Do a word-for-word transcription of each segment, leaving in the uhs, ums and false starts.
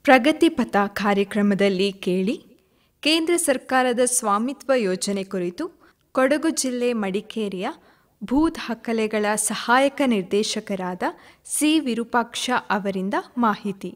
ಪ್ರಗತಿ ಪಥ ಕಾರ್ಯಕ್ರಮದಲ್ಲಿ ಕೇಳಿ ಕೇಂದ್ರ ಸರ್ಕಾರದ ಸ್ವಾಮಿತ್ವ ಯೋಜನೆ ಕುರಿತು ಕೊಡಗು ಜಿಲ್ಲೆ ಮಡಿಕೇರಿಯ ಭೂ ದಾಖಲೆಗಳ ಸಹಾಯಕ ನಿರ್ದೇಶಕರಾದ ಸಿ ವಿರೂಪಾಕ್ಷ ಅವರಿಂದ ಮಾಹಿತಿ.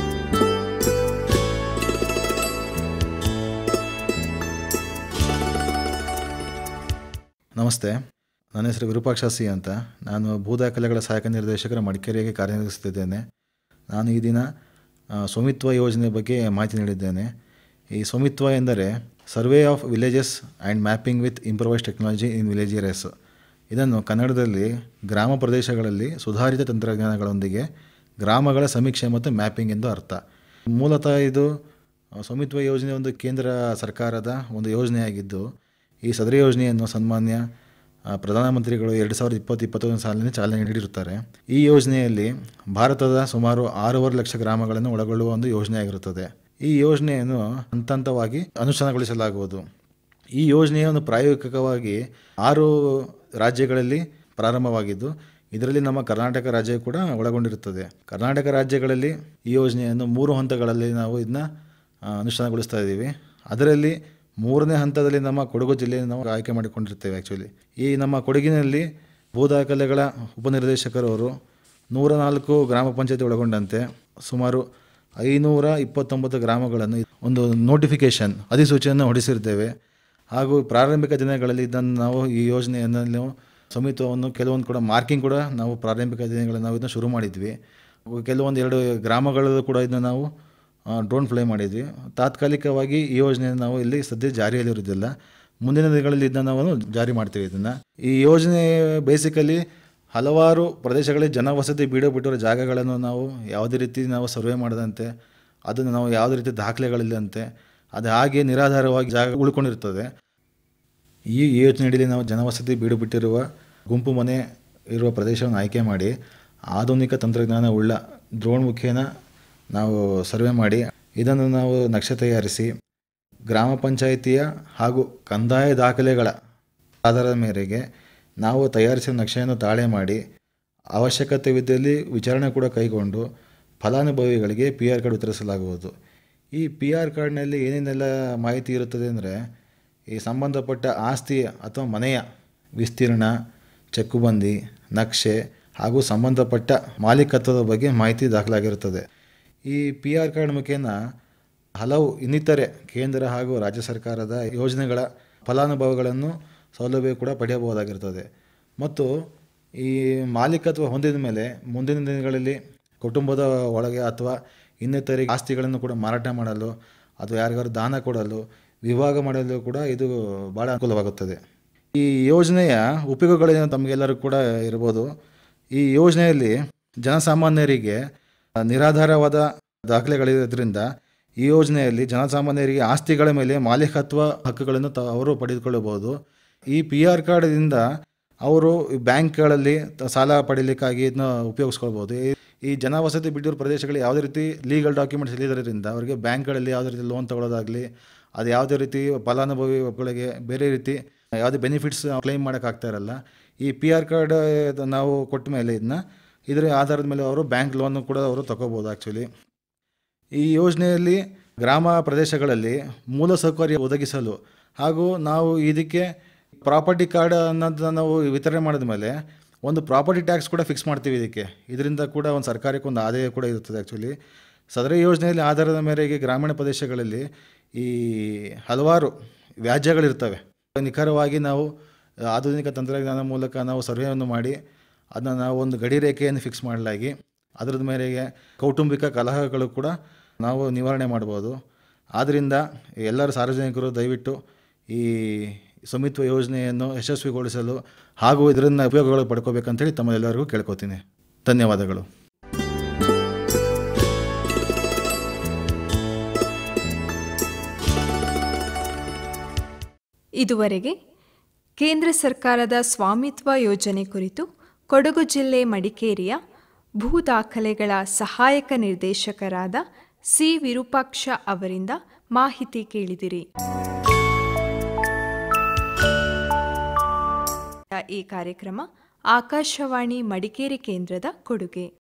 ನಮಸ್ತೆ, ನನ್ನ ಹೆಸರು ವಿರೂಪಾಕ್ಷ ಸಿ ಅಂತ. ನಾನು ಭೂ ದಾಖಲೆಗಳ ಸಹಾಯಕ ನಿರ್ದೇಶಕರ ಮಡಿಕೇರಿಯಾಗಿ ಕಾರ್ಯನಿರ್ವಹಿಸುತ್ತಿದ್ದೇನೆ. ನಾನು ಈ ದಿನ ಸ್ವಾಮಿತ್ವ ಯೋಜನೆ ಬಗ್ಗೆ ಮಾಹಿತಿ ನೀಡಿದ್ದೇನೆ. ಈ ಸ್ವಾಮಿತ್ವ ಎಂದರೆ survey of villages and mapping with improvised technology in village areas. ಇದನ್ನು ಕನ್ನಡದಲ್ಲಿ ಗ್ರಾಮ ಪ್ರದೇಶಗಳಲ್ಲಿ ಸುಧಾರಿತ ತಂತ್ರಜ್ಞಾನಗಳೊಂದಿಗೆ ಗ್ರಾಮಗಳ ಸಮೀಕ್ಷೆ ಮತ್ತು ಮ್ಯಾಪಿಂಗ್ ಎಂದು ಅರ್ಥ. ಮೂಲತಃ ಇದು ಸ್ವಾಮಿತ್ವ ಯೋಜನೆ ಒಂದು ಕೇಂದ್ರ ಸರ್ಕಾರದ ಒಂದು ಯೋಜನೆಯಾಗಿದ್ದು, ಈ ಸದರಿ ಯೋಜನೆಯನ್ನು ಸನ್ಮಾನ್ಯ ಪ್ರಧಾನಮಂತ್ರಿಗಳು ಎರಡು ಸಾವಿರದ ಇಪ್ಪತ್ತು ಇಪ್ಪತ್ತೊಂದು ಸಾಲಿನಲ್ಲಿ ಚಾಲನೆ ನೀಡಿರುತ್ತಾರೆ. ಈ ಯೋಜನೆಯಲ್ಲಿ ಭಾರತದ ಸುಮಾರು ಆರೂವರೆ ಲಕ್ಷ ಗ್ರಾಮಗಳನ್ನು ಒಳಗೊಳ್ಳುವ ಒಂದು ಯೋಜನೆಯಾಗಿರುತ್ತದೆ. ಈ ಯೋಜನೆಯನ್ನು ಹಂತ ಹಂತವಾಗಿ ಅನುಷ್ಠಾನಗೊಳಿಸಲಾಗುವುದು. ಈ ಯೋಜನೆಯನ್ನು ಪ್ರಾಯೋಗಿಕವಾಗಿ ಆರು ರಾಜ್ಯಗಳಲ್ಲಿ ಪ್ರಾರಂಭವಾಗಿದ್ದು, ಇದರಲ್ಲಿ ನಮ್ಮ ಕರ್ನಾಟಕ ರಾಜ್ಯ ಕೂಡ ಒಳಗೊಂಡಿರುತ್ತದೆ. ಕರ್ನಾಟಕ ರಾಜ್ಯಗಳಲ್ಲಿ ಈ ಯೋಜನೆಯನ್ನು ಮೂರು ಹಂತಗಳಲ್ಲಿ ನಾವು ಇದನ್ನ ಅನುಷ್ಠಾನಗೊಳಿಸ್ತಾ ಇದ್ದೀವಿ. ಅದರಲ್ಲಿ ಮೂರನೇ ಹಂತದಲ್ಲಿ ನಮ್ಮ ಕೊಡಗು ಜಿಲ್ಲೆಯನ್ನು ನಾವು ಆಯ್ಕೆ ಮಾಡಿಕೊಂಡಿರ್ತೇವೆ. ಆ್ಯಕ್ಚುಲಿ ಈ ನಮ್ಮ ಕೊಡಗಿನಲ್ಲಿ ಭೂ ದಾಖಲೆಗಳ ಉಪನಿರ್ದೇಶಕರವರು ನೂರ ನಾಲ್ಕು ಗ್ರಾಮ ಪಂಚಾಯತಿ ಒಳಗೊಂಡಂತೆ ಸುಮಾರು ಐನೂರ ಇಪ್ಪತ್ತೊಂಬತ್ತು ಗ್ರಾಮಗಳನ್ನು ಒಂದು ನೋಟಿಫಿಕೇಷನ್ ಅಧಿಸೂಚನೆಯನ್ನು ಹೊರಡಿಸಿರ್ತೇವೆ. ಹಾಗೂ ಪ್ರಾರಂಭಿಕ ದಿನಗಳಲ್ಲಿ ಇದನ್ನು ನಾವು ಈ ಯೋಜನೆಯನ್ನು ಸ್ವಾಮಿತ್ವವನ್ನು ಕೆಲವೊಂದು ಕೂಡ ಮಾರ್ಕಿಂಗ್ ಕೂಡ ನಾವು ಪ್ರಾರಂಭಿಕ ದಿನಗಳಲ್ಲಿ ನಾವು ಇದನ್ನು ಶುರು ಮಾಡಿದ್ವಿ. ಕೆಲವೊಂದು ಎರಡು ಗ್ರಾಮಗಳಲ್ಲೂ ಕೂಡ ಇದನ್ನು ನಾವು ಡ್ರೋನ್ ಫ್ಲೈ ಮಾಡಿದ್ವಿ. ತಾತ್ಕಾಲಿಕವಾಗಿ ಈ ಯೋಜನೆಯನ್ನು ನಾವು ಇಲ್ಲಿ ಸದ್ಯ ಜಾರಿಯಲ್ಲಿರೋದಿಲ್ಲ. ಮುಂದಿನ ದಿನಗಳಲ್ಲಿ ಇದನ್ನು ನಾವು ಜಾರಿ ಮಾಡ್ತೀವಿ. ಇದನ್ನು ಈ ಯೋಜನೆ ಬೇಸಿಕಲಿ ಹಲವಾರು ಪ್ರದೇಶಗಳಲ್ಲಿ ಜನವಸತಿ ಬೀಡೋ ಬಿಟ್ಟಿರೋ ಜಾಗಗಳನ್ನು ನಾವು ಯಾವುದೇ ರೀತಿ ನಾವು ಸರ್ವೆ ಮಾಡದಂತೆ, ಅದನ್ನು ನಾವು ಯಾವುದೇ ರೀತಿ ದಾಖಲೆಗಳಿಲ್ಲಂತೆ ಅದು ಹಾಗೆ ನಿರಾಧಾರವಾಗಿ ಜಾಗ ಉಳ್ಕೊಂಡಿರ್ತದೆ. ಈ ಯೋಜನೆಯಲ್ಲಿ ನಾವು ಜನವಸತಿ ಬೀಡು ಬಿಟ್ಟಿರುವ ಗುಂಪು ಮನೆ ಇರುವ ಪ್ರದೇಶವನ್ನು ಆಯ್ಕೆ ಮಾಡಿ ಆಧುನಿಕ ತಂತ್ರಜ್ಞಾನ ಉಳ್ಳ ಡ್ರೋನ್ ಮುಖೇನ ನಾವು ಸರ್ವೆ ಮಾಡಿ ಇದನ್ನು ನಾವು ನಕ್ಷೆ ತಯಾರಿಸಿ ಗ್ರಾಮ ಪಂಚಾಯಿತಿಯ ಹಾಗೂ ಕಂದಾಯ ದಾಖಲೆಗಳ ಆಧಾರದ ಮೇರೆಗೆ ನಾವು ತಯಾರಿಸಿದ ನಕ್ಷೆಯನ್ನು ತಾಳೆ ಮಾಡಿ ಅವಶ್ಯಕತೆವಿದ್ದಲ್ಲಿ ವಿಚಾರಣೆ ಕೂಡ ಕೈಗೊಂಡು ಫಲಾನುಭವಿಗಳಿಗೆ ಪಿ ಆರ್ ಕಾರ್ಡ್ ವಿತರಿಸಲಾಗುವುದು. ಈ ಪಿ ಆರ್ ಕಾರ್ಡ್ನಲ್ಲಿ ಏನೇನೆಲ್ಲ ಮಾಹಿತಿ ಇರುತ್ತದೆ ಅಂದರೆ, ಈ ಸಂಬಂಧಪಟ್ಟ ಆಸ್ತಿಯ ಅಥವಾ ಮನೆಯ ವಿಸ್ತೀರ್ಣ, ಚೆಕ್ಕುಬಂದಿ, ನಕ್ಷೆ ಹಾಗೂ ಸಂಬಂಧಪಟ್ಟ ಮಾಲೀಕತ್ವದ ಬಗ್ಗೆ ಮಾಹಿತಿ ದಾಖಲಾಗಿರುತ್ತದೆ. ಈ ಪಿ ಆರ್ ಕಾರ್ಡ್ ಮುಖೇನ ಹಲವು ಇನ್ನಿತರೆ ಕೇಂದ್ರ ಹಾಗೂ ರಾಜ್ಯ ಸರ್ಕಾರದ ಯೋಜನೆಗಳ ಫಲಾನುಭವಿಗಳನ್ನು ಸೌಲಭ್ಯ ಕೂಡ ಪಡೆಯಬಹುದಾಗಿರ್ತದೆ. ಮತ್ತು ಈ ಮಾಲೀಕತ್ವ ಹೊಂದಿದ ಮೇಲೆ ಮುಂದಿನ ದಿನಗಳಲ್ಲಿ ಕುಟುಂಬದ ಒಳಗೆ ಅಥವಾ ಇನ್ನಿತರೆ ಆಸ್ತಿಗಳನ್ನು ಕೂಡ ಮಾರಾಟ ಮಾಡಲು ಅಥವಾ ಯಾರಿಗಾರು ದಾನ ಕೊಡಲು, ವಿಭಾಗ ಮಾಡಲು ಕೂಡ ಇದು ಭಾಳ ಅನುಕೂಲವಾಗುತ್ತದೆ. ಈ ಯೋಜನೆಯ ಉಪಯೋಗಗಳೇನು ತಮಗೆಲ್ಲರೂ ಕೂಡ ಇರ್ಬೋದು. ಈ ಯೋಜನೆಯಲ್ಲಿ ಜನಸಾಮಾನ್ಯರಿಗೆ ನಿರಾಧಾರವಾದ ದಾಖಲೆಗಳಿರೋದ್ರಿಂದ ಈ ಯೋಜನೆಯಲ್ಲಿ ಜನಸಾಮಾನ್ಯರಿಗೆ ಆಸ್ತಿಗಳ ಮೇಲೆ ಮಾಲೀಕತ್ವ ಹಕ್ಕುಗಳನ್ನು ತ ಅವರು ಪಡೆದುಕೊಳ್ಳಬಹುದು. ಈ ಪಿ ಆರ್ ಕಾರ್ಡ್ದಿಂದ ಅವರು ಬ್ಯಾಂಕ್ಗಳಲ್ಲಿ ಸಾಲ ಪಡೀಲಿಕ್ಕಾಗಿ ಇದನ್ನ ಉಪಯೋಗಿಸ್ಕೊಳ್ಬೋದು. ಈ ಜನವಸತಿ ಬಿಟ್ಟಿರೋ ಪ್ರದೇಶಗಳಲ್ಲಿ ಯಾವುದೇ ರೀತಿ ಲೀಗಲ್ ಡಾಕ್ಯುಮೆಂಟ್ಸ್ ಇಲ್ಲದರಿಂದ ಅವರಿಗೆ ಬ್ಯಾಂಕ್ಗಳಲ್ಲಿ ಯಾವುದೇ ರೀತಿ ಲೋನ್ ತಗೊಳ್ಳೋದಾಗಲಿ, ಅದು ಯಾವುದೇ ರೀತಿ ಫಲಾನುಭವಿಗಳಿಗೆ ಬೇರೆ ರೀತಿ ಯಾವುದೇ ಬೆನಿಫಿಟ್ಸ್ ಕ್ಲೈಮ್ ಮಾಡೋಕ್ಕಾಗ್ತಾ ಇರಲ್ಲ. ಈ ಪಿ ಆರ್ ಕಾರ್ಡ್ ನಾವು ಕೊಟ್ಟ ಮೇಲೆ ಇದನ್ನ ಇದರ ಆಧಾರದ ಮೇಲೆ ಅವರು ಬ್ಯಾಂಕ್ ಲೋನ್ ಕೂಡ ಅವರು ತಗೋಬೋದು. ಆ್ಯಕ್ಚುಲಿ ಈ ಯೋಜನೆಯಲ್ಲಿ ಗ್ರಾಮ ಪ್ರದೇಶಗಳಲ್ಲಿ ಮೂಲ ಸೌಕರ್ಯ ಒದಗಿಸಲು ಹಾಗೂ ನಾವು ಇದಕ್ಕೆ ಪ್ರಾಪರ್ಟಿ ಕಾರ್ಡ್ ಅನ್ನೋದನ್ನ ನಾವು ವಿತರಣೆ ಮಾಡಿದ ಮೇಲೆ ಒಂದು ಪ್ರಾಪರ್ಟಿ ಟ್ಯಾಕ್ಸ್ ಕೂಡ ಫಿಕ್ಸ್ ಮಾಡ್ತೀವಿ ಇದಕ್ಕೆ. ಇದರಿಂದ ಕೂಡ ಒಂದು ಸರ್ಕಾರಕ್ಕೆ ಒಂದು ಆದಾಯ ಕೂಡ ಇರುತ್ತದೆ. ಆ್ಯಕ್ಚುಲಿ ಸದರಿ ಯೋಜನೆಯಲ್ಲಿ ಆಧಾರದ ಮೇರೆಗೆ ಗ್ರಾಮೀಣ ಪ್ರದೇಶಗಳಲ್ಲಿ ಈ ಹಲವಾರು ವ್ಯಾಜ್ಯಗಳಿರ್ತವೆ. ನಿಖರವಾಗಿ ನಾವು ಆಧುನಿಕ ತಂತ್ರಜ್ಞಾನ ಮೂಲಕ ನಾವು ಸರ್ವೆಯನ್ನು ಮಾಡಿ ಅದನ್ನು ನಾವು ಒಂದು ಗಡಿ ರೇಖೆಯನ್ನು ಫಿಕ್ಸ್ ಮಾಡಲಾಗಿ ಅದರದ ಮೇರೆಗೆ ಕೌಟುಂಬಿಕ ಕಲಹಗಳು ಕೂಡ ನಾವು ನಿವಾರಣೆ ಮಾಡ್ಬೋದು. ಆದ್ದರಿಂದ ಎಲ್ಲರೂ ಸಾರ್ವಜನಿಕರು ದಯವಿಟ್ಟು ಈ ಸ್ವಾಮಿತ್ವ ಯೋಜನೆಯನ್ನು ಯಶಸ್ವಿಗೊಳಿಸಲು ಹಾಗೂ ಇದರಿಂದ ಉಪಯೋಗಗಳು ಪಡ್ಕೋಬೇಕಂತೇಳಿ ತಮ್ಮೆಲ್ಲರಿಗೂ ಕೇಳ್ಕೊತೀನಿ. ಧನ್ಯವಾದಗಳು. ಇದುವರೆಗೆ ಕೇಂದ್ರ ಸರ್ಕಾರದ ಸ್ವಾಮಿತ್ವ ಯೋಜನೆ ಕುರಿತು ಕೊಡಗು ಜಿಲ್ಲೆ ಮಡಿಕೇರಿಯ ಭೂ ದಾಖಲೆಗಳ ಸಹಾಯಕ ನಿರ್ದೇಶಕರಾದ ಸಿ ವಿರೂಪಾಕ್ಷ ಅವರಿಂದ ಮಾಹಿತಿ ಕೇಳಿದಿರಿ. ಈ ಕಾರ್ಯಕ್ರಮ ಆಕಾಶವಾಣಿ ಮಡಿಕೇರಿ ಕೇಂದ್ರದ ಕೊಡುಗೆ.